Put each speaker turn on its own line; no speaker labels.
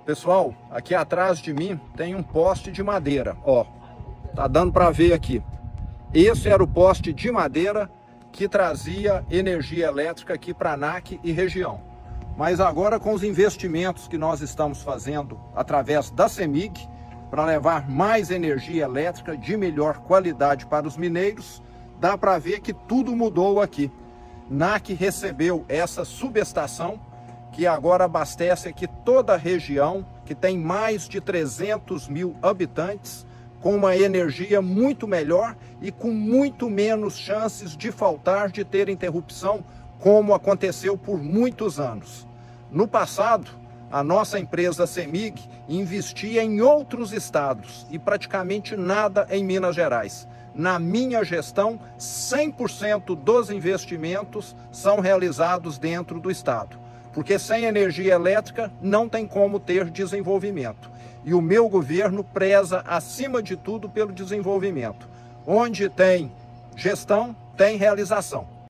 Pessoal, aqui atrás de mim tem um poste de madeira, ó, tá dando para ver aqui. Esse era o poste de madeira que trazia energia elétrica aqui para a ANAC e região. Mas agora, com os investimentos que nós estamos fazendo através da CEMIG, para levar mais energia elétrica de melhor qualidade para os mineiros, dá para ver que tudo mudou aqui. ANAC recebeu essa subestação, que agora abastece aqui toda a região, que tem mais de 300 mil habitantes, com uma energia muito melhor e com muito menos chances de faltar, de ter interrupção, como aconteceu por muitos anos. No passado, a nossa empresa CEMIG investia em outros estados e praticamente nada em Minas Gerais. Na minha gestão, 100% dos investimentos são realizados dentro do estado, porque sem energia elétrica não tem como ter desenvolvimento. E o meu governo preza, acima de tudo, pelo desenvolvimento. Onde tem gestão, tem realização.